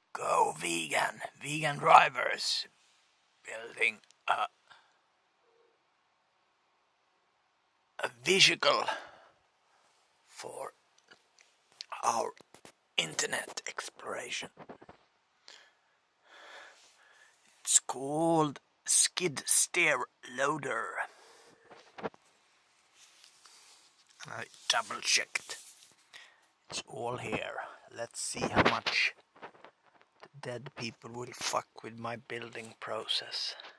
Go vegan. Vegan drivers building a vehicle for our internet exploration. It's called skid steer loader. I double checked. It's all here. Let's see how much the dead people will fuck with my building process.